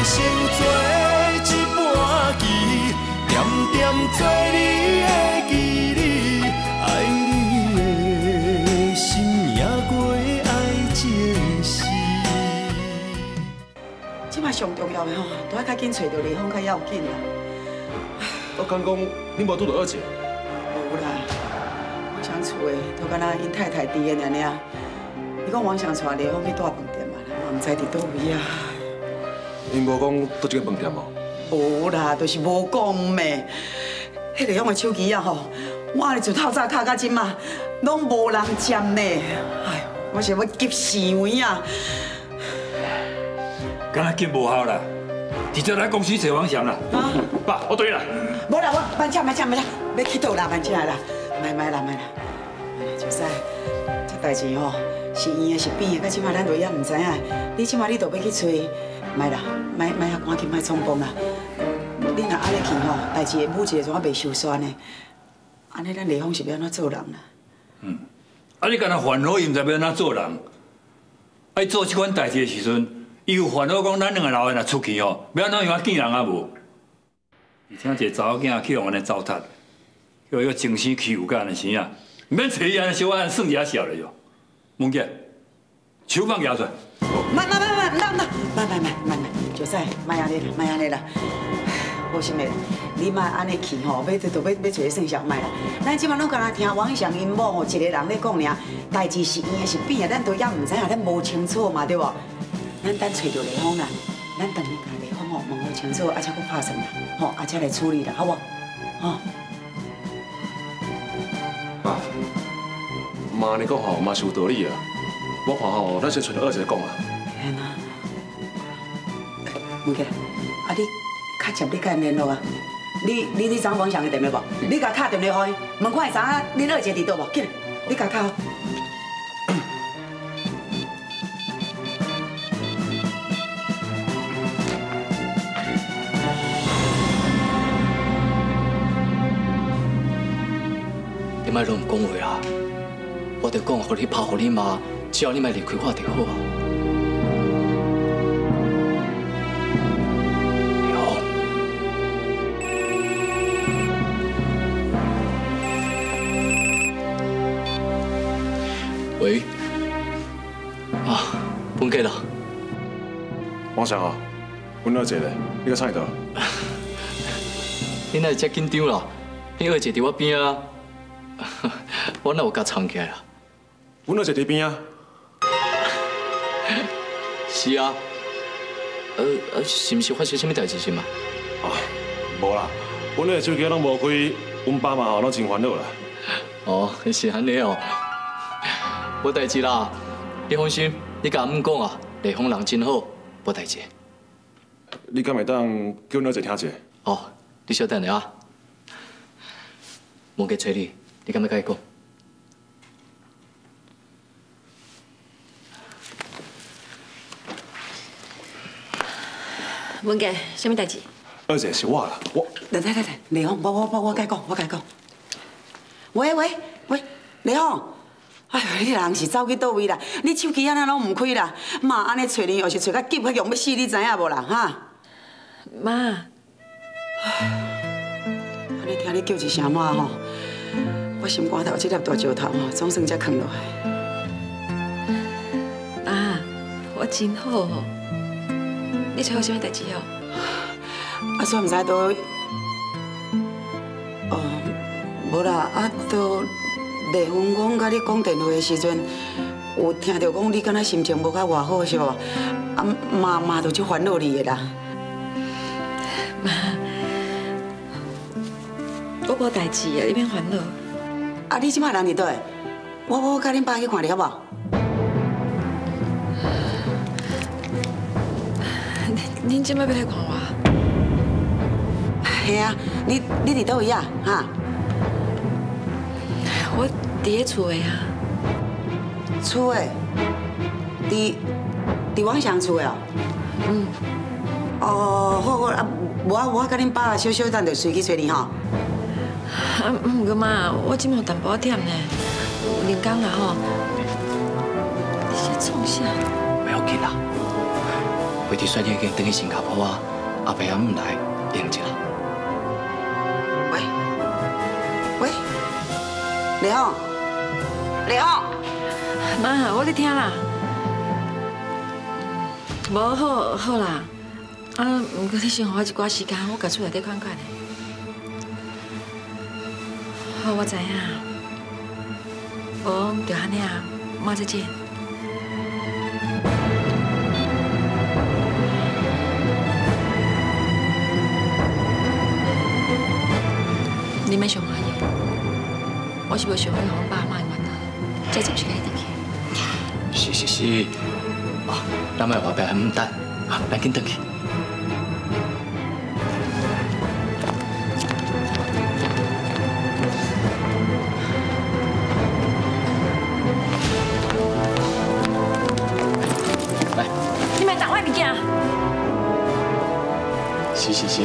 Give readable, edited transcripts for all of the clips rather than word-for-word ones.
生做一盘棋，点点做你的记忆，爱你的心也过爱情诗。 即摆上重要的吼，都要较紧找到丽芳较要紧啦。 我敢讲，你无拄到二姐？ 无啦，王祥厝的都敢若因太太伫的尔尔。伊讲王祥带丽芳去大饭店嘛，我唔知伫倒位啊。 因无讲倒一个饭店哦。 无啦，就是无讲咩。迄丽芳的手机啊吼，我安尼自透早敲到今嘛，拢无人接呢。哎呦，我是要急死位啊！ 敢若急无效啦，直接来公司找王祥啦。 啊， 爸，我对啦。 无啦，我慢车，要去倒啦，慢车啦，买啦。就使，这代志吼是圆的，是扁的，到即马咱都也唔知影。你即马你都要去催，买啦，买遐赶紧，买匆忙啦。你若安尼去吼，代志会母一个怎啊袂收煞呢？安尼咱丽芳是要安怎做人啦？ 啊，你敢若烦恼，伊唔知要安怎做人。爱做这款代志的时阵，伊有烦恼讲咱两个老人若出去吼，要安怎样见人啊无？而且一个查某囝去用安尼糟蹋，叫伊个精神欺负甲安尼生啊，唔免找伊安尼小安算一下笑了哟。梦姐，手放摇出来。 慢，就使卖安尼啦。好心的，你莫安尼去吼，要找个算账卖啦。咱即摆拢敢若听王祥因某吼一个人咧讲尔，代志是圆的是扁的，咱都也唔知影，咱无清楚嘛，对无？咱等找到丽芳啦，咱等你甲丽芳吼问好清楚，而且佫拍算啦，吼，而且来处理啦，好无？吼。 爸，妈安尼讲吼，嘛是有道理啊。我看吼，咱先找二姐讲啊。 嘿呐，文杰，啊你较接你甲因联络啊？你知王祥的电话无？你甲敲电话给伊，问看会知影恁二姐伫倒无？紧，你甲敲。 你莫拢唔讲话啦，我着讲，互你拍，互你骂，只要你莫离开我就好啊。喂，啊，本记啦。 王祥啊，阮二姐咧，你搁啥佚佗？ 你哪会遮紧张啦？你二姐伫我边啊，我哪有甲藏起来啦？ 阮二姐伫边啊。 是啊。是毋是发生什么代志是嘛？ 啊，无啦，阮个手机拢无开，阮爸妈吼拢真烦恼啦。 哦，是安尼哦。无代志啦，你放心，你甲阮讲啊，丽芳人真好，无代志。 你敢会当叫阮二姐听者？ 哦，你稍等下啊。问个找你，你敢要甲伊讲？ 文杰，什么代志？ 二姐是我啦，我。 来，丽芳，我甲伊讲。喂，丽芳。哎呦，你人是走去倒位啦？你手机安那拢唔开啦？妈，安尼找你，又是找到急到用要死，你知影无啦？哈？ 妈， 安尼听你叫一声妈吼，我心肝头这粒大石头吼，总算才放落来。 妈，我真好哦。你找我什么代志哦？ 啊，煞唔知都，无啦，啊都。丽芳讲，甲你讲电话的时阵，有听到讲你敢若心情无较偌好是无？啊，妈都足烦恼你的啦。 妈，我无代志啊，你免烦恼。 啊，你即摆人伫倒？我甲恁爸去看你好无？ 恁即摆要来看我？ 系啊，你伫倒位啊？哈？ 我伫咧厝的啊。 厝的？伫王祥厝的哦。 嗯。 哦，好啊，我甲恁爸小等就随去找你吼。 啊，毋过妈，我即满有淡薄忝呢，有人工啊吼。你是创啥？ 不要紧啦，袂飞机选已经等去新加坡啊，后晡暗唔来应一下。 喂，丽凤， 妈，我咧听啦。无好啦，不过你先给我一寡时间，我家厝内底看看咧。好，我知影。无就安尼啊，妈再见。你免想我嘢，我是要想要互阮爸妈的原谅，这就是该回去。 是，啊，咱莫话白很等，啊，咱紧回去。来， 你莫动我的物件。 是。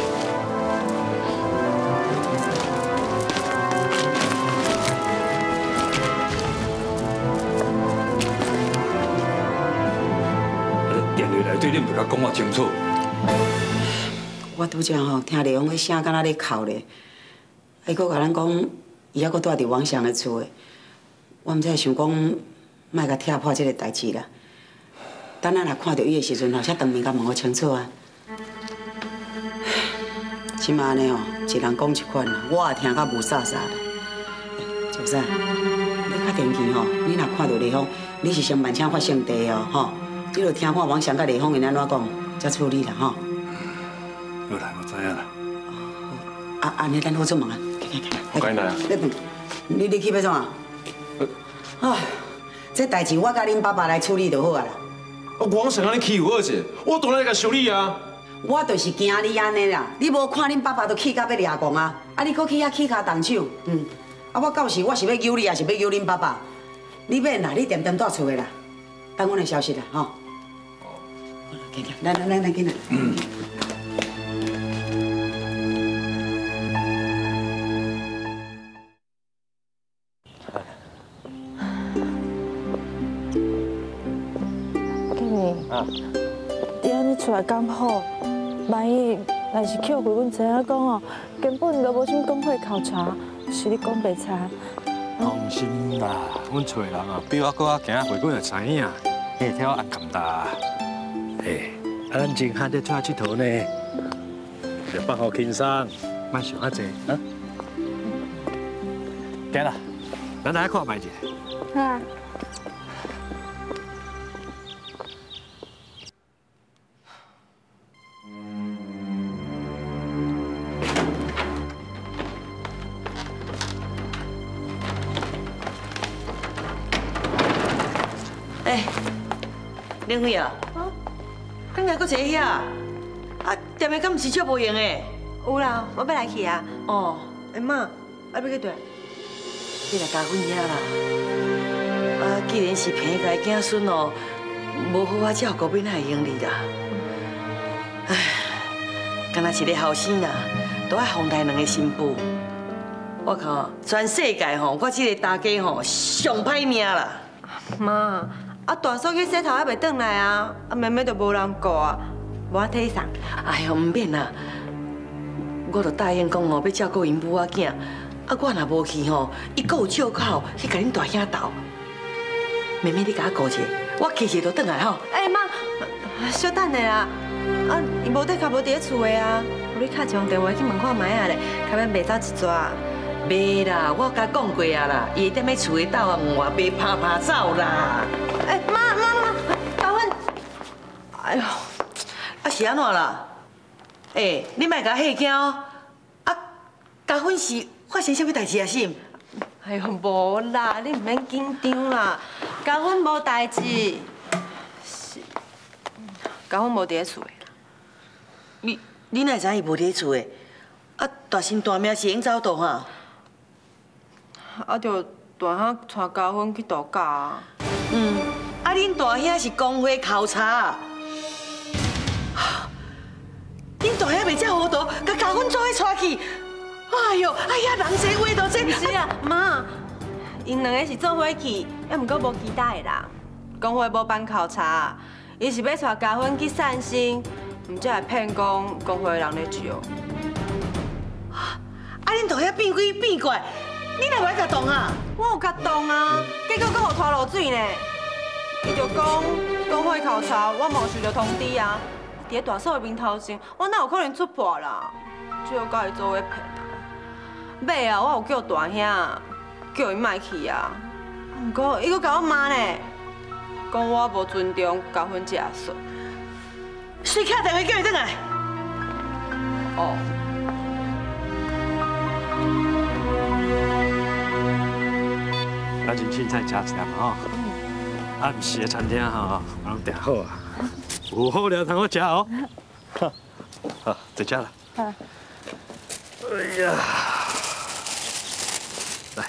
对，你唔甲讲我清楚。 我拄则吼听丽凤迄声，敢若咧哭咧，伊佫甲咱讲，伊还佫住伫王祥的厝诶。我毋知想讲，莫甲踢破这个代志啦。等咱若看到伊的时阵，后车当面甲问我清楚啊。即马安尼哦，一人讲一款啦，我也听甲无煞煞啦。小三，你较定期吼，你若看到丽凤，你是上万请发生地哦，吼。你著听看王祥甲丽凤因安怎讲，才处理啦吼。 好啦，我知影啦。 啊，安尼咱好做梦啊！ 我该来啊。 你去要怎啊？啊，这代志我甲恁爸爸来处理就好啊啦。 王祥安尼欺负我者，我当然来甲修理啊。 我就是惊你安尼啦，你无看恁爸爸都气到要抓狂啊！啊，你搁去遐起骹动手，啊，我到时我是要揪你，还是要揪恁爸爸？你免啦，你掂掂住厝的啦，等阮的消息啦，吼。来，紧来。 建议，你安尼出来刚好，万一若是扣回，阮知影讲哦，根本就无啥工会考察，是你讲白差。 放心啦，阮找人啊，比我搁较行回滚就知影，会挑安甘哒。嘿，咱真罕得出来佚佗呢，就放好轻松，莫想遐济啊。行啦，咱来看卖者。 好啊。 林辉啊，刚才搁坐遐，啊，店的敢毋是少无用的？ 有啦，我要来去啊。 哦， 妈，啊要去倒？ 你来加阮遐啦。啊，既然是平家囝孙哦，无好好照顾，变哪会用你啦？唉，敢若一个后生啊，都爱奉待两个新妇。我靠，全世界吼，我这个大家吼上歹命啦。 妈。啊，大嫂去洗头还袂转来啊！啊，妹妹都无人顾啊，无我替送。 哎呦，唔免啦，我都答应讲哦，要照顾因母仔囝。啊，我若无去吼，伊阁有借口去甲恁大兄斗。妹妹，你甲我顾者，我去者就转来吼。 哎妈，小等下啦，啊，伊无得卡无伫咧厝的啊，你卡一通电话去问看卖啊咧，卡要卖走一撮。袂啦，我甲讲过啊啦，伊会踮咧厝里斗啊，换袂拍走啦。哎，妈，高芬，哎呦，啊是安怎啦？哎，你莫甲吓惊哦。啊，高芬是发生什么代志啊？是？哎呦，无啦，你唔免紧张啦。高芬无代志，是高芬无伫咧厝的啦。你哪会知伊无伫咧厝的？啊，大心大命是应走倒哈？啊，就大兄带高芬去度假啊。啊，恁大兄是工会考察，恁大兄袂遮糊涂，甲高芬做伙带去。哎呦，哎呀，人这话都这。是啊，妈，因两个是做伙去，也毋过无期待的啦。工会无办考察， 伊是要带嘉芬去散心，唔则来骗讲工会人咧招。 啊，恁都遐变鬼变怪，你哪会甲动啊？ 我有甲动啊，结果搁互拖落水呢。伊就讲工会考察，我无想着通知啊。伫咧大嫂的面头前，我哪有可能出破啦？只有甲伊做伙骗啊。尾啊，我有叫大兄叫伊莫去啊。不过伊搁甲我骂呢，讲我无尊重嘉芬这阿叔。 水卡电话叫伊转来。 哦。 咱真凊彩食一点吼。啊，毋是的餐厅吼，我拢订好啊，有好料通好食哦。好，在家了。好。哎呀，来。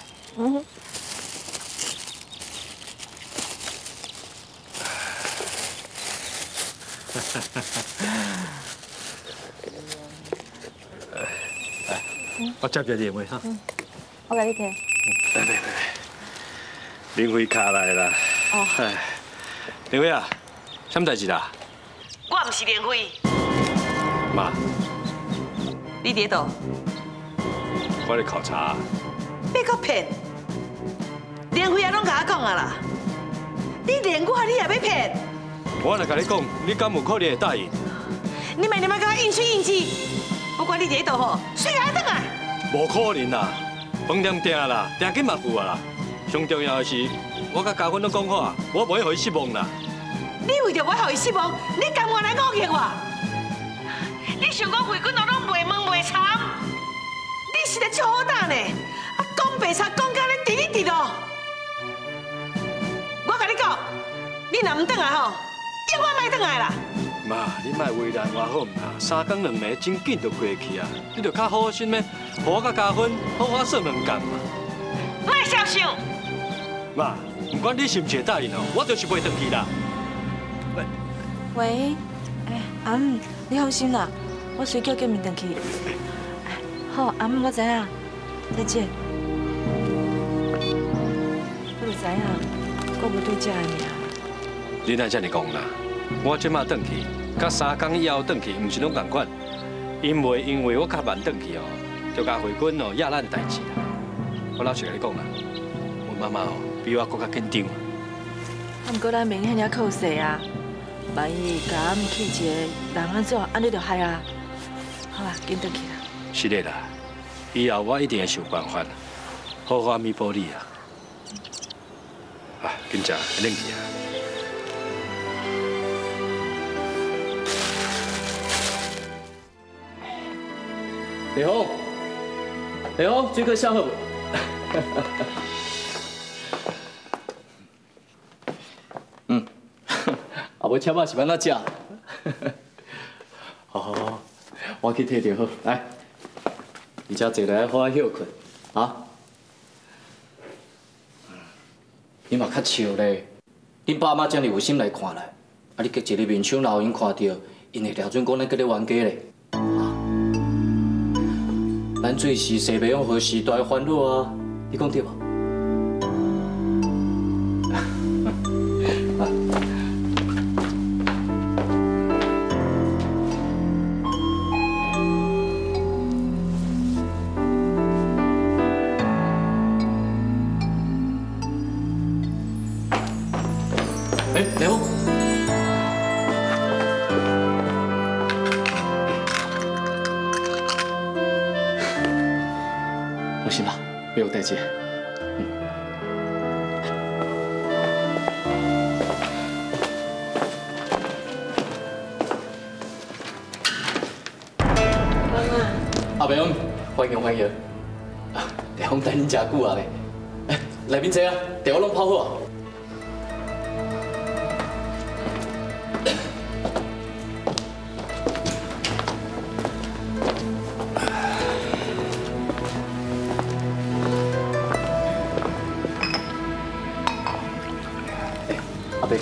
我接着林慧哈。 我给你摕。 来，林慧卡来啦。哦。哎，林慧啊，什么代志啦？ 我唔是林慧。 妈。 你伫倒？ 我咧考察。 别搁骗！林慧啊，拢甲我讲啊啦。你连我，你也要骗？ 我来甲你讲，你敢有可能会答应？ 你咪甲我应水应字，不管你伫倒吼，水来转来。 无可能啦，饭店订啦，订紧嘛付啊啦。上重要的是，我甲嘉芬都讲好啊，我袂互伊失望啦。 你为着袂互伊失望，你甘愿来误骗我？你想我回军都拢袂问袂参，你实在超好胆呢！啊，讲白贼，讲甲咧滴哩滴咯。我甲你讲，你若唔转来吼，永远莫转来啦。 妈，你莫为难我好唔啦？3天2暝真紧就过去啊！你着较好心的，互我甲嘉芬好好算2天嘛。 莫小想。 妈，不管你是唔是答应哦，我就是袂转去啦。 喂，阿姆，你放心啦，我随叫叫面转去。好，阿姆，我知影，再见。我就知影，我无对这个尔。 你哪这么讲啦？我即马转去，甲3天以后转去，唔是拢同款？因为我较慢转去哦，就甲回军哦压咱的代志啦。我老实甲你讲啦，阮妈妈哦比我更较紧张。 啊，不过咱明显遐靠势啊，万一甲阿姆去一个人安怎，安尼就害啊。好啊，紧转去啦。 是的啦，以后我一定会想办法，好好弥补你啊。啊，紧食，冷去啊。 李红，李红，水果香好不？嗯，啊，无车仔是安怎食？好，我去摕就好。来，你遮坐来好好休困，啊？你嘛较笑咧，恁爸妈遮尔有心来看来，啊，你隔一日面相老因看到，因会了准讲咱搁咧冤家咧。咱做事势袂用何时都爱烦恼啊，你讲对无？哎，李红。放心吧，没有代志。阿伯，欢迎欢迎。李红等恁真久啊咧，哎，内面坐啊，茶我拢泡好啊。对，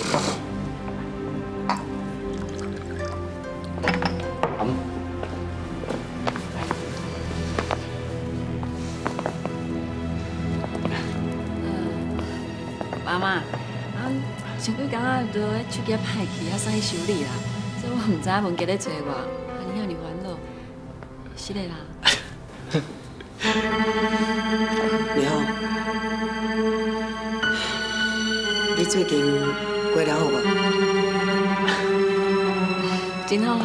妈妈， 上几工仔就迄手机歹去，啊，送去修理啦。所以我唔知影文杰咧找我，安尼遐尼烦恼。是的啦。 你好，你最近过得好无？ 真好啊。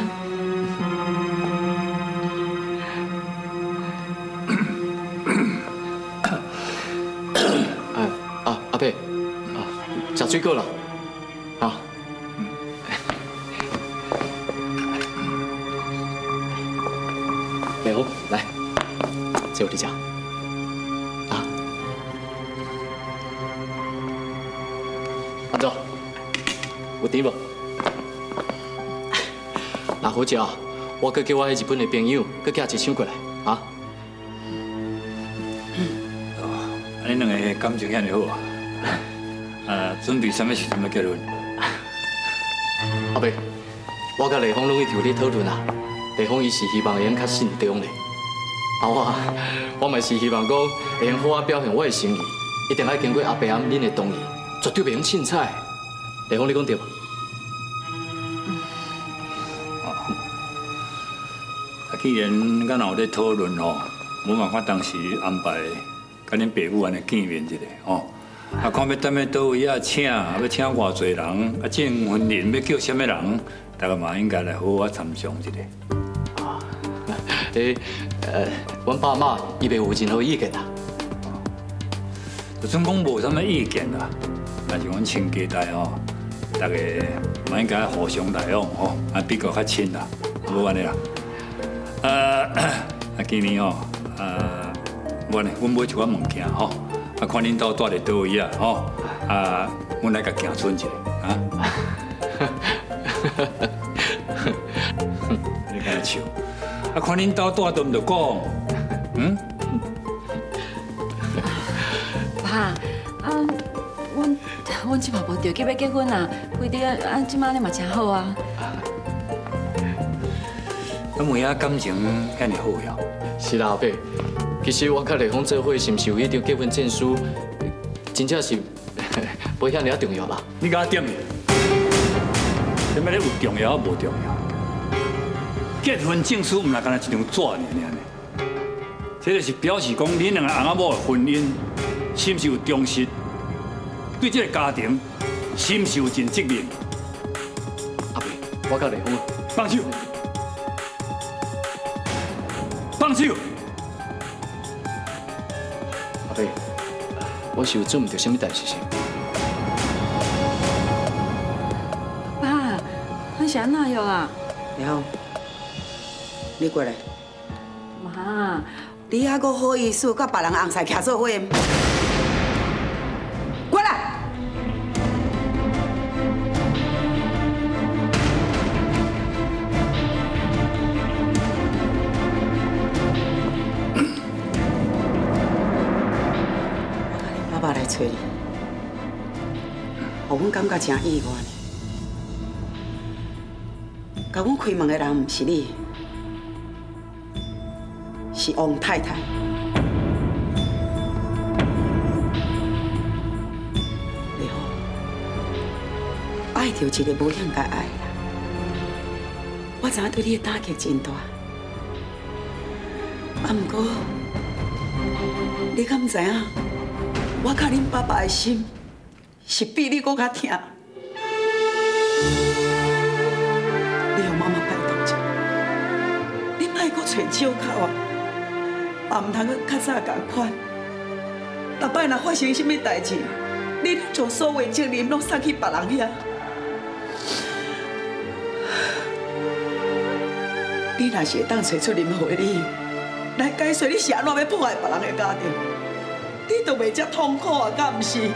阿伯，食水果了，好。美红，来，这我你吃。啊，安怎？有甜无？那好食，我搁叫我迄日本的朋友，搁寄一箱过来，啊？ 安尼两个感情遐尼好啊！准备什么时阵要结婚？ 阿伯，我甲丽芳拢一直有咧讨论啊。丽芳伊是希望会用较信中咧，我嘛是希望讲会用好啊表现我的心意，一定要经过阿伯恁的同意，绝对袂用凊彩。丽芳，你讲对无？ 既然咱有咧讨论吼，无办法当时安排甲恁爸母安尼见面一下吼。啊，看要等要倒位啊请，要请偌济人，啊，这婚礼要叫什么人，大家嘛应该来好好参详一下。 阮爸妈伊袂有任何意见啦。 就算讲无啥物意见啦，但是阮亲家代吼，大家嘛应该互相来往吼，啊比较较亲啦，无安尼啦。今年吼，无呢，阮买一寡物件吼，啊看恁兜住伫倒位啊吼，啊，阮来甲行村一下啊。你看笑。啊，看恁兜住都唔着讲， 爸，阮即嘛无条件要结婚啊，规定即马你嘛真好啊。 咱妹仔感情遐尼好呀？ 是啦，阿伯。其实我甲丽芳做伙是毋是有迄张结婚证书，真正是无遐尼啊重要啦。 你甲我点呢？什么咧有重要无重要？结婚证书唔係干那一張紙爾呢？這就是表示講恁兩個翁仔某的婚姻是唔是有重視，對這個家庭是唔是有盡責任？ 阿伯，我甲麗芳放手！放手！ 阿伯，我是有做唔到什麼代志先。 爸，你是安怎樣啊？ 了，你过来。 妈， 你还阁好意思，甲别人红菜徛做伙？过来！爸爸来找你，互阮感觉真意外。甲阮开门的人不是你，是王太太。你好，爱着一个无应该爱的人，我知影对你的打击真大。啊，不过你敢知影？我甲恁爸爸的心是比你搁较痛。你向妈妈拜托一下，你莫搁找借口啊！也唔通搁较早共款。逐摆若发生什么代志，你将所有责任拢送去别人遐。你若是会当找出任何的理由来解释你是安怎要破坏别人的家庭，你就袂遮痛苦啊，敢毋是？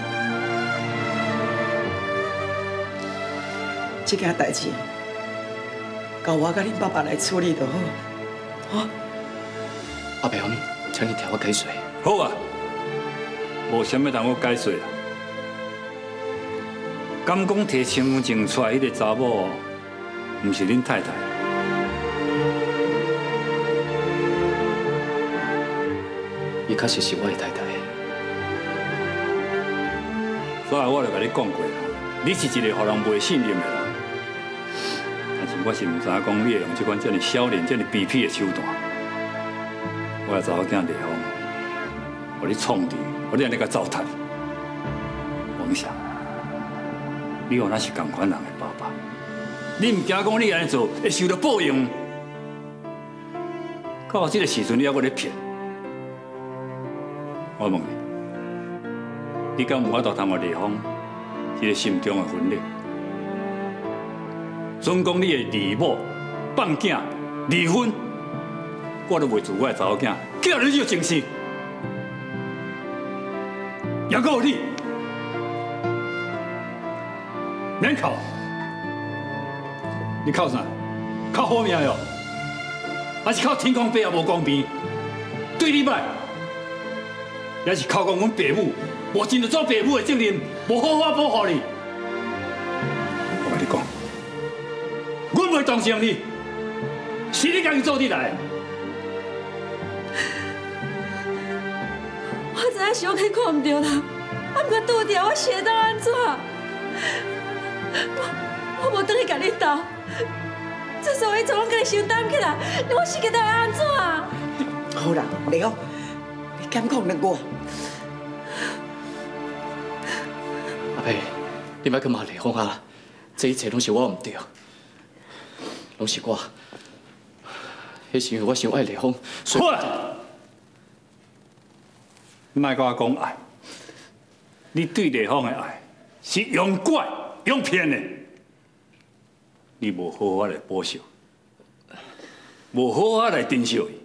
这件代志，交我甲恁爸爸来处理就好，好？ 阿伯，请你替我解释。 好啊，无啥物通我解释啊。敢讲摕身份证出来迄个查某，毋是恁太太？ 伊确实是我的太太。 所以我就甲你讲过啦， 你是一个互人袂信任的人，但是我是唔知影讲你会用这款这么少年、这么卑鄙的手段。我的查某囝丽芳，互你创治，互你安尼甲糟蹋。王祥，你和那是同款人的爸爸，你唔惊讲你安尼做会受到报应？到这个时阵，你还搁咧骗？我问你，你敢有法度通互丽芳这个心中的分裂？总讲你的离母、放囝、离婚，我都袂自我的查某囝叫你就精神，也够你，免哭，你哭啥？哭好命哟，还是靠天公伯也无公平？对你歹，也是靠讲阮爸母无尽到做爸母的责任，无好好保护你。我跟你讲。我袂同情你，是你家己做得来。 我知影是我去看唔对啦，啊，不过拄着我是会当安怎？我无倒去甲你斗，这所以从我家己承担起来，我是个当安怎？ 好啦，丽芳，你敢讲两句？ 阿伯，你莫去骂丽芳啊！这一切拢是我唔对。拢是我，迄是因为我伤爱丽芳。 好啦，你莫甲我讲爱，你对丽芳的爱是用拐用骗的，你无好好来报仇，无好好来珍惜伊。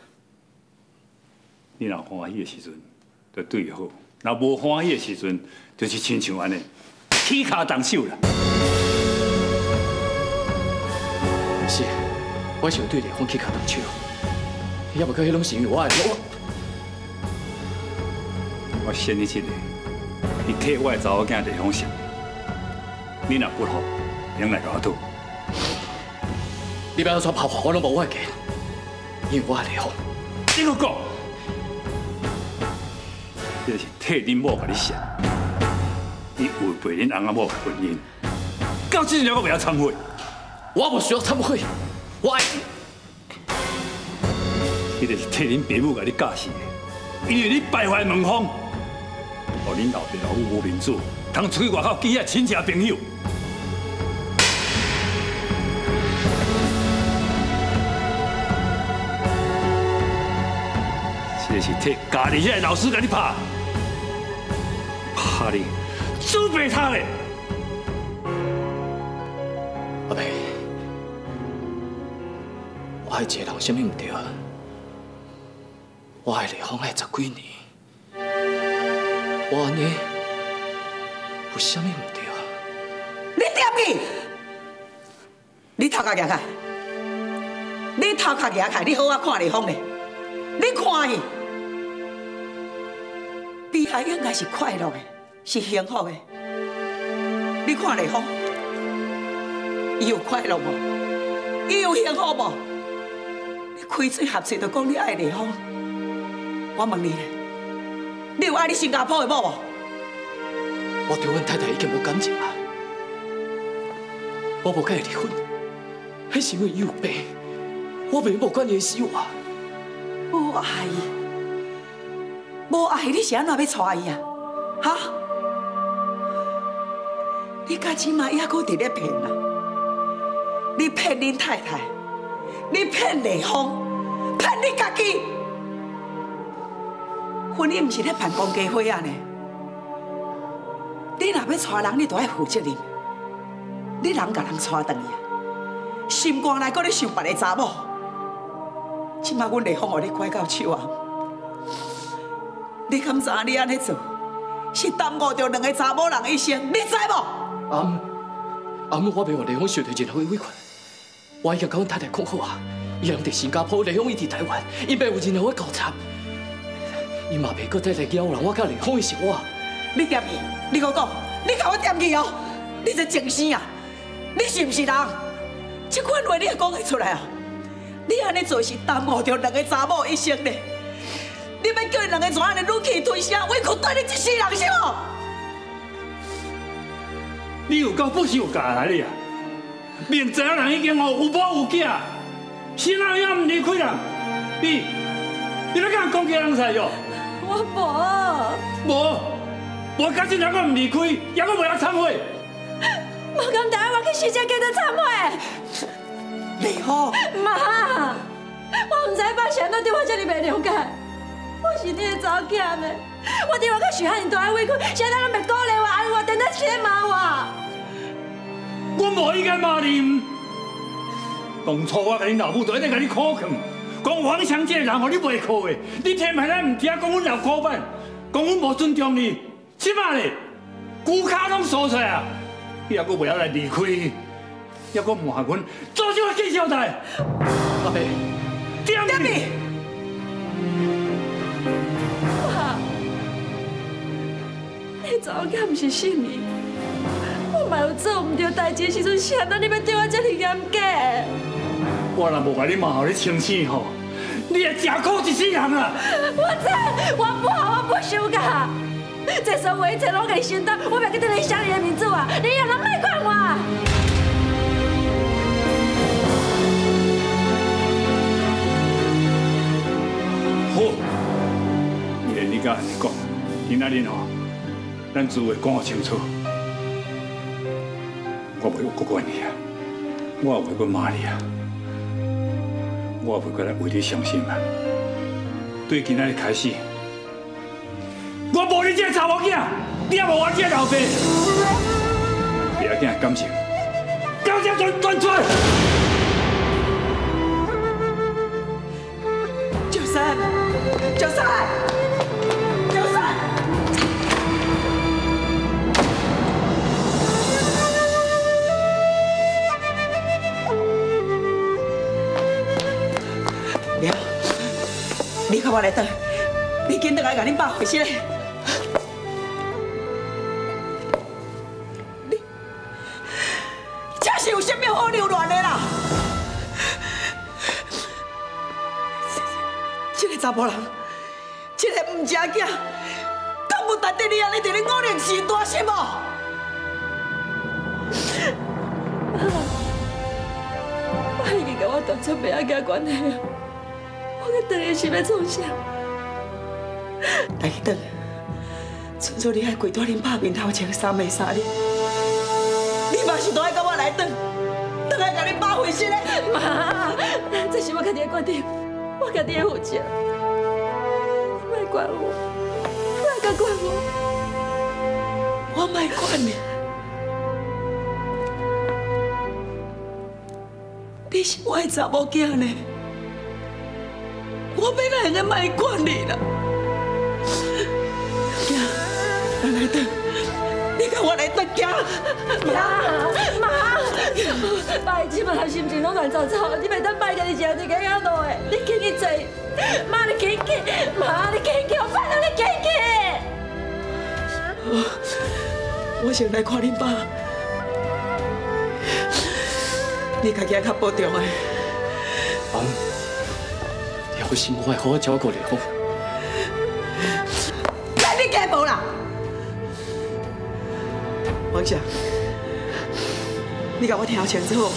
你若欢喜的时阵，就对伊好；若无欢喜的时阵，就是亲像安尼，起骹动手啦。是，我想对丽芳起脚动手，要不过迄拢是因为我的错。我先你一个，你替我的查某囝丽芳想，你若不好，用来甲我赌。你不要说跑话，我拢无法给，因为我的丽芳。你搁讲，这是替恁某甲你想，你违背恁翁仔某的婚姻，到这阵我袂晓忏悔。我无需要忏悔，我爱你。迄个是替恁爸母甲你教示的，因为你败坏门风，互恁老爸老母无面子，通出去外口见遐亲戚朋友。这个是替家里遐个老师甲你拍，拍你猪白汤的。阿伯。我爱一个人，什么唔对？我爱丽芳爱10几年，我安尼有什么唔对？ 你点去？你头壳举开！你头壳举开！你好好看丽芳嘞！你看伊，比爱应该是快乐的，是幸福的。你看丽芳，伊有快乐无？伊有幸福无？开嘴合嘴就讲你爱丽芳，我问你咧，你有爱你新加坡的某无？ 我对阮太太已经无感情啊，我无甲伊离婚，迄是因为伊有病，我袂无管伊的死活。 无爱伊，无爱你是安怎要娶伊啊？哈？你到即马还阁伫咧骗啊？你骗恁太太？你骗丽芳，骗你家己，婚姻不是咧办公家伙啊呢？你若要娶人，你就要负责任。你人甲人娶转去啊，心肝内阁咧想别个查某。即马阮丽芳互你拐到手啊！你敢知你安尼做，是耽误着2个查某人一生，你知无？ 阿母，我袂互丽芳受到任何委屈。我已经甲阮太太讲好啊，伊人伫新加坡，丽芳伊伫台湾，伊袂有任何的交叉，伊嘛袂搁再来搅人我甲丽芳的生活。 你点去？你搁讲，你甲我点去哦！你这精神啊！你是不是人？这款话你也讲得出来啊？你安尼做是耽误着2个查某一生呢？你要叫因2个怎安尼忍气吞声，委屈对你一世人是无？ 你有够不是有嫁来的啊！明知影人已经有某有囝，心内也唔离开人，你咧敢攻击人才哟？ 我无，假真两个唔离开，也阁袂晓忏悔。 我讲带我去死者家头忏悔。 丽芳， 妈，我唔知爸是安怎对我这么袂了解，我是你的查某囝呢，我对我甲许汉大的委屈，是安怎拢袂鼓励我、安慰我，等等是咧骂我。 我无意间骂你，当初我甲你老母就一直甲你苦劝，讲王强这个人，互你袂靠的，你偏偏咱唔听，讲阮老古板，讲阮无尊重你，即摆咧，骨骹拢缩出来啊！你还阁袂晓来离开，还阁骂阮，做啥计交代？ 阿伯， 点你！ 爸，你查某囝唔是信你，我嘛有做唔对代志的时阵，是安怎你要对我这么严格？ 我若无甲你骂，互你清醒吼，你会吃苦一世人啊！ 我知，我不好，我不想噶。这所有一切拢给你承担，我不要跟你想你的名字啊！你也能卖管我。 好，既然你甲安尼讲，今仔日吼，咱诸位讲清楚，我袂搁管你啊，我也袂搁骂你啊，我也袂搁来为你伤心啊。对今仔日开始。我无你这个查某囝，你也无我这个老爸，咱爹囝感情，感情断绝。 九三，了，你甲我来等，你紧倒来甲恁爸回信。是有啥物好留恋的啦？这个查甫人，这个唔食囝，敢有值得你安尼伫咧恶人心大心无？我已经甲我断绝袂阿囝关系啊！我甲当然是要创啥？来去等，纯粹你爱跪在恁爸面头前3暝3日。你嘛是都爱跟我来等来甲你爸回信嘞？ 妈，这是我家己的决定，我家己的负责，你莫怪我，莫甲怪我， 我莫管你，你是我的查某囝呢，我要哪会个莫管你啦？囝，咱来等。你甲我来得惊， 妈，爸即摆心情拢乱糟糟，你袂当摆家己这样子个样落的，你紧去做，妈你紧去，妈你紧去，我拜托你紧去。 我先来看恁爸，你家己较保重的。 王，你有心我会好好照顾你好。 你家无啦？王想，你甲我听清楚，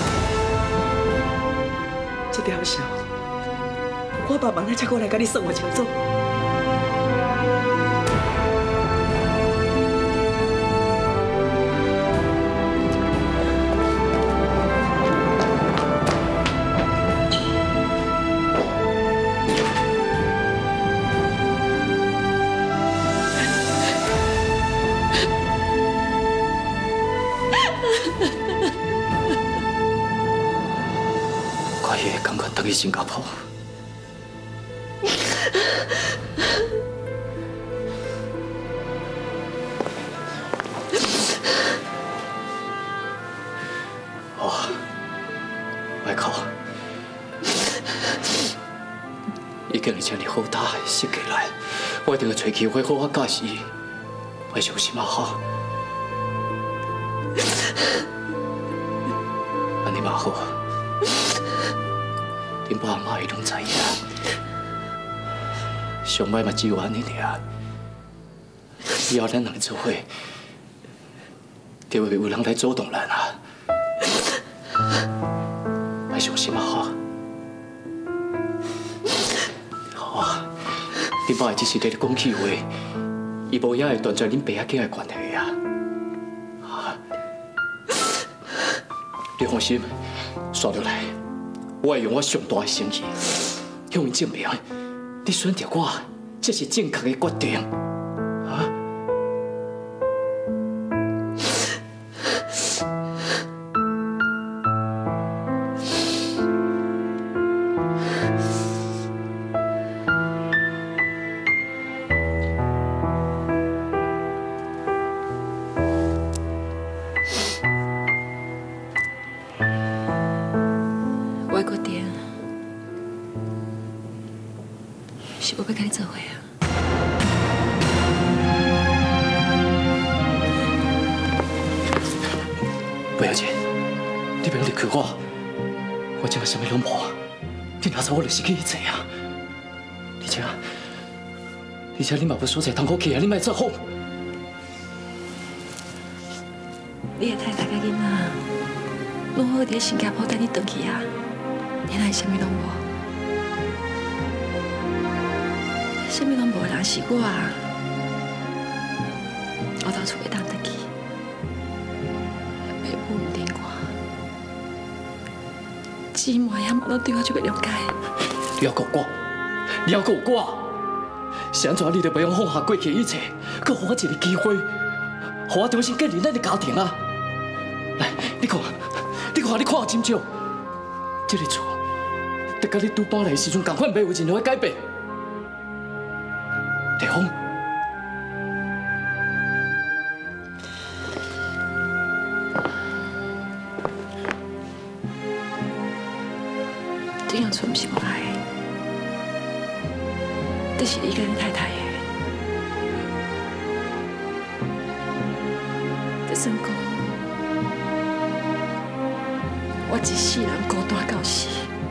这条线，我爸妈才过来甲你算我清楚。 去新加坡。哦，外口已经有这么好大的设计来，我一定要找机会好好教示伊。我小心啊哈。安尼嘛好。 恁爸妈伊拢知影，上摆嘛只有安尼尔。以后咱两个做伙， 就会有人来阻挡咱啊！别伤心啊，哈！好啊，恁爸只是在讲气话，伊无也会断绝恁爸仔囝的关系啊！啊！你放心，刷落来，我会用我上大的诚意，向伊证明，你选择我，这是正确的决定。 是我要跟你做伙啊！ 不要紧，你不要离开我，我今日什么拢无，你拿走我就失去一切啊！而且你嘛无所在通好去啊，你莫做好。 你的太太甲囡仔，拢好伫新加坡等你回去啊，你哪会什么拢无？ 什么拢无的人是我啊！我到厝会当得去，爸母唔顶我，姊妹也嘛拢对我就袂了解。 了解我，了解我，是安怎你就不用放下过去一切，搁给我一个机会，让我重新建立咱的家庭啊！来，你看我真少，这个厝，就甲你拄搬来的时阵，同款袂有任何改变。 丽芳， 这样厝不是我爱的，这是你跟你太太的。就算讲，我一世人孤单到死，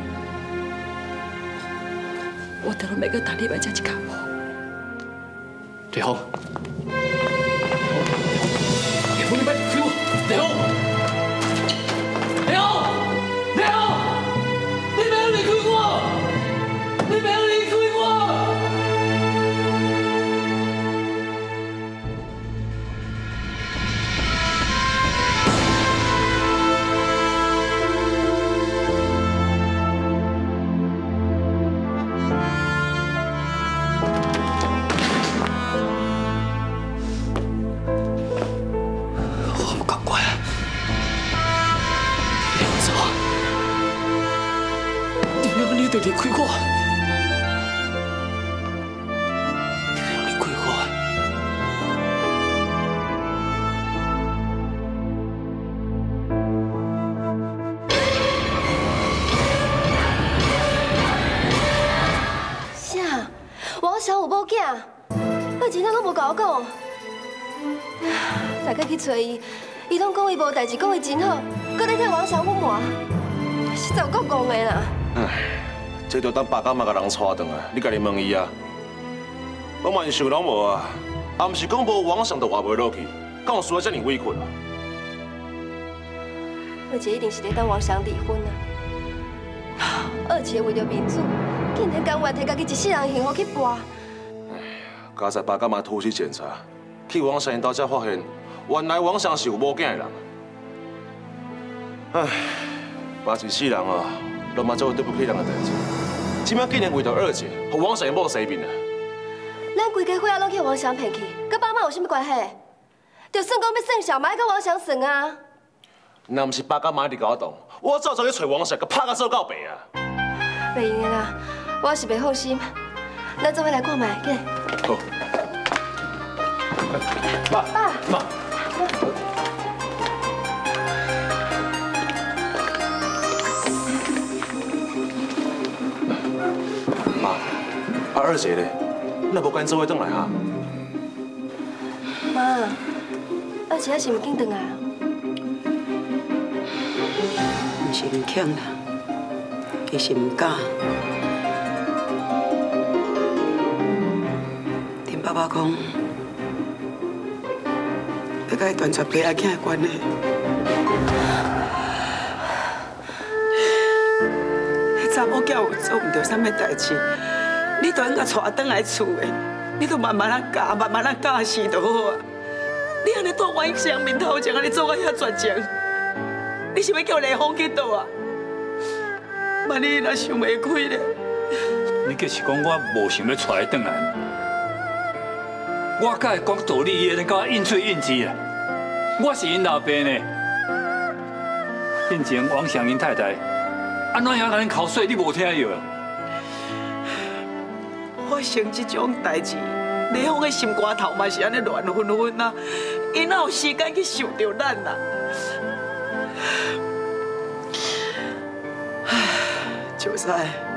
我都拢要搁等你来吃一口无。 丽芳，你别离开我！丽芳，你不要离开我！你不要离开我！你得离开我！你不要离开我！ 啥？王祥有某囝，我真正拢无甲我讲。大家去找伊，伊拢讲伊无代志，讲伊真好，搁咧替王祥隐瞒，实在有够戆的啦！ 这就当爸甲妈甲人带转来，你家己问伊啊。我嘛是想拢无啊，也毋是讲无往上就活袂落去，敢有需要遮尔委屈啊？ 二姐一定是咧等王祥离婚啊！二姐为着面子，竟然甘愿摕家己一世人幸福去搏。 刚才爸甲妈突击检查，去王祥因兜才发现，原来王祥是有某囝的人。唉，爸一世人啊。 都嘛做对不起人的代志，今摆竟然为着二姐，和王祥某生病啊！ 咱规家伙仔拢去王祥骗去，跟爸妈有啥物关系？就算讲要算小，嘛要跟王祥算啊！ 若毋是爸甲妈伫甲我动，我早就去找王祥，甲拍甲做到白啊！ 袂用的啦，我是袂放心。咱做伙来看卖，紧。 好。爸。妈。 二姐咧，那无赶做伙转来哈？ 妈，二姐是唔紧转来啊？ 唔是唔肯啦，其实唔敢。听爸爸讲， 甲伊断绝爸仔囝的关系。迄查某囝有做唔到啥物代志，你都应该带转来厝的，你都慢慢啊教，慢慢啊教示就好啊。你安尼在阮乡面头前安尼做到遐绝情，你是要叫雷锋去倒啊？万一若想袂开咧？ 你就是讲我无想要带伊转来，我甲伊讲道理，伊会甲我应嘴应舌啦。我是因老爸呢，以前王祥因太太，安怎样甲恁口水，你无听着？ 发生这种代志，雷锋的心肝头嘛是安尼乱纷纷啊，伊哪有时间去想着咱啊？就使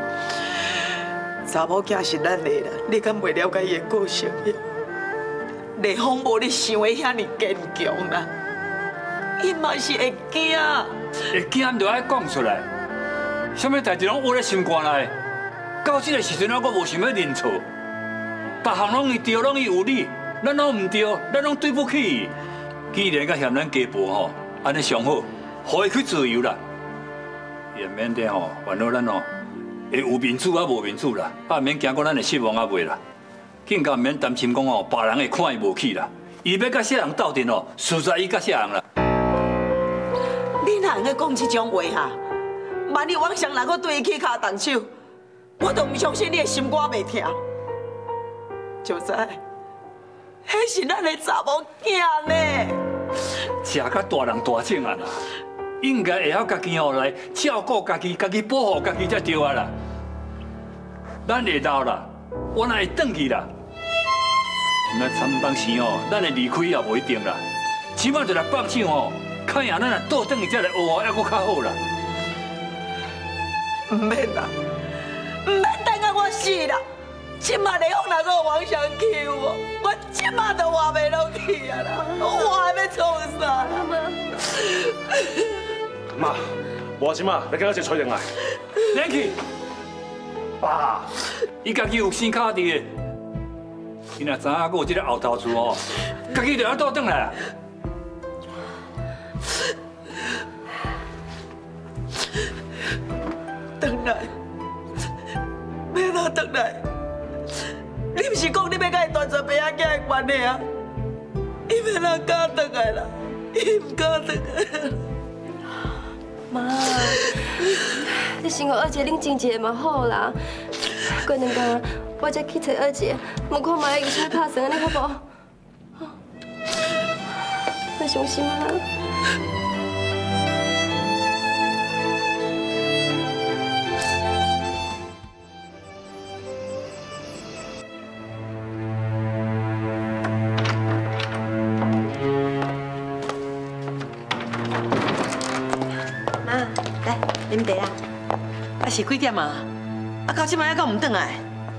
查某囝是咱的啦，你敢袂了解伊的个性？雷锋无你想的遐尼坚强啦，伊嘛是会惊。 会惊就爱讲出来，什么代志拢窝在心肝内。到这个时阵，我无想要认错，别项拢伊对，拢伊有理，咱拢唔对，咱拢对不起伊。既然甲嫌咱家暴吼，安尼上好，互伊去自由啦。也免得吼，烦恼咱吼会有面子啊无面子啦，啊免惊讲咱会失望啊袂啦。更加免担心讲吼，别人会看伊无起啦。伊要甲啥人斗阵哦，实在伊甲啥人啦。 你哪会讲这种话哈？万一王祥若搁对伊起骹动手，我都唔相信你的心肝袂疼。就知，迄是咱的查某囝呢。 食甲大人大种啊啦，应该会晓家己吼来照顾家己，家己保护家己才对啊啦。咱会老啦，我哪会转去啦？那参当时吼，咱会离开也无一定啦。起码就来放手吼，看样咱若倒转去才来学哦，还阁较好啦。 唔免啦，唔免等到我死啦！即马雷锋若个王祥救我即马都活袂落去啊啦！我还要创啥啦？ 妈，我即马要叫我一找人来。 连去，爸，伊家己有生卡伫的，伊若知影还有这个后头厝哦，家己就要倒转来。 转来，要哪转来？你不是讲你要甲伊断绝爸仔囝的关系啊？伊要哪敢转来啦？伊唔敢转来。 妈，你先互二姐冷静一下嘛好啦。过两天我再去找二姐，问看卖有啥物拍算安尼好无？别伤心啊！ 啉茶啊！啊是几点啊？啊到即摆还阁唔转来？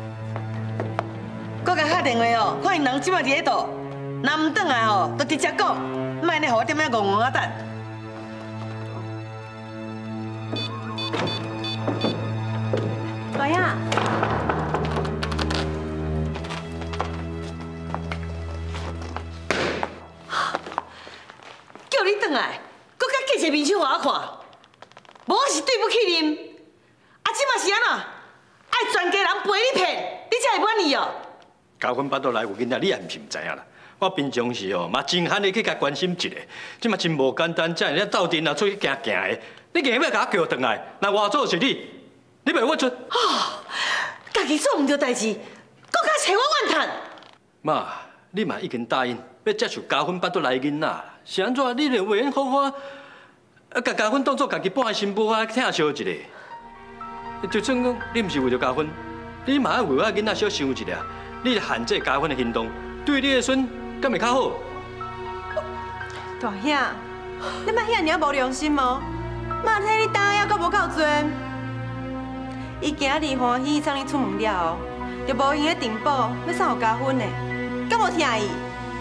我甲打电话哦，看因人即摆伫咧倒，若唔转来哦，就直接讲，莫呢，互我踮遐戆戆啊等。 大爷， 叫你转来，搁甲计一面相互我看。无我是对不起恁，啊，即嘛是安怎？爱全家人陪你骗，你才会满意哦。 交婚巴肚内有囡仔，你也毋是唔知影啦。我平常时哦，嘛真罕的去甲关心一下，即嘛真无简单，才会斗阵啊出去行行的。你硬要甲我叫转来，那换做是你，你袂我出。 哦，家己做唔到代志，搁甲找我怨叹。 妈，你嘛已经答应要接受交婚巴肚内的囡仔，是安怎？你就袂用好好。啊，甲交婚当作家己半个新妇啊，疼惜一下。就算讲你毋是为着交婚，你嘛要为我囡仔小想一下。你限制交婚的行动，对你的孙敢会较好？ 大兄，你莫遐尔无良心哦！妈替你担还阁无够多。伊今日欢喜送你出门了后，就无用咧订宝，要送互交婚的，敢无听伊？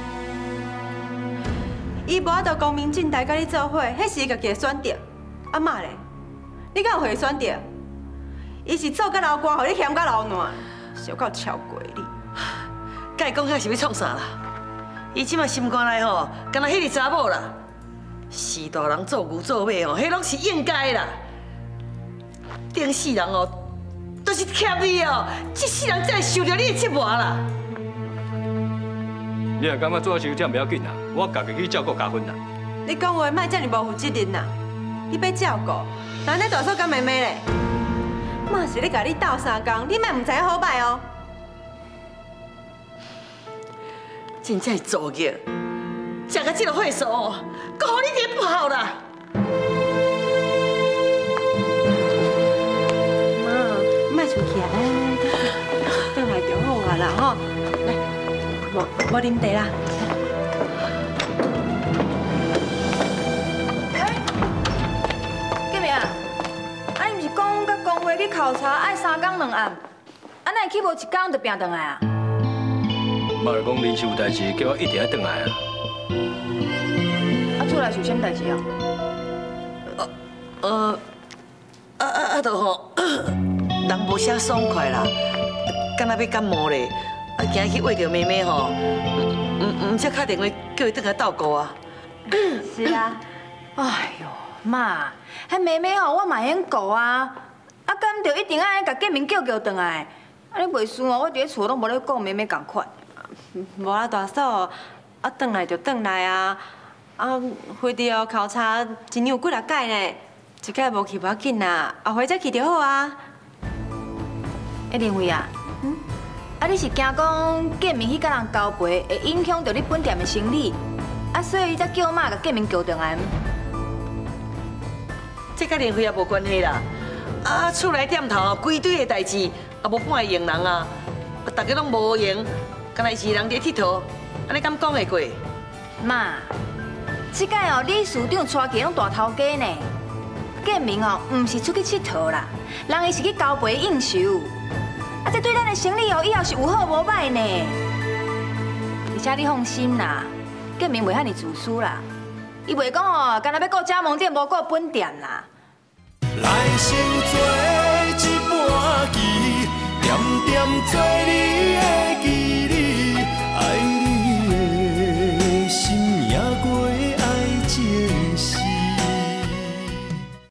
伊无法度光明正大甲你做伙，迄是伊家己的选择。啊妈咧，你敢有会选择？伊是做甲流汗，互你嫌甲流烂，小够超过你。 甲伊讲遐是要创啥啦？ 伊即马心肝内吼，敢若迄个查某啦，是大人做牛做马吼，迄拢是应该啦。顶世人哦，都是欠你哦，这世人才会受着你的折磨啦。 你若感觉做伤这样不要紧啦，我家己去照顾家芬啦。 你讲话莫遮尔无负责任啦！你要照顾，那你大嫂甲妹妹咧？嘛是咧甲你斗相共，你莫唔知好歹哦。 真正是作孽，食到这个岁数哦，搁互你添不好啦。 妈，莫出去啊！倒来就好啊啦吼。来，无啉茶啦。 建明啊，啊你毋是讲甲工会去考察爱3天2暗，啊哪会去无1天就拼转来啊？ 妈就讲临时有代志，叫我一定要转来啊。 啊，厝内是有啥代志啊？ 就吼，人无啥爽快啦，敢若要感冒咧，啊，今日去喂着妹妹吼，唔则打电话叫伊转来照顾啊。 是啊。哎呦，妈，迄妹妹吼，我嘛免顾啊，啊，敢着一定爱甲建明叫转来？啊，你袂输哦，我伫咧厝拢无咧顾妹妹共款。 无啊，大嫂，啊，转来就转来啊，啊，回着考察一年有几啊届呢？一届无去无要紧啦，后回再去就好啊。 林慧啊，啊，你是惊讲建明去甲人交陪，会影响到你本店的生意，啊，所以才叫妈甲建明叫转来。 这甲林辉也无关系啦。啊，厝内店头规堆的代志，也无半个用人啊，大家拢无闲。敢若是人伫佚佗，安尼敢讲会过？ 妈，这届哦，李市长带起拢大头家呢。建明哦，唔是出去佚佗啦，人伊是去交陪应酬。啊，这对咱的生意哦，以后是有好无歹呢。而且你放心啦，建明袂遐尼自私啦，伊袂讲哦，干那要顾加盟店，无顾本店啦。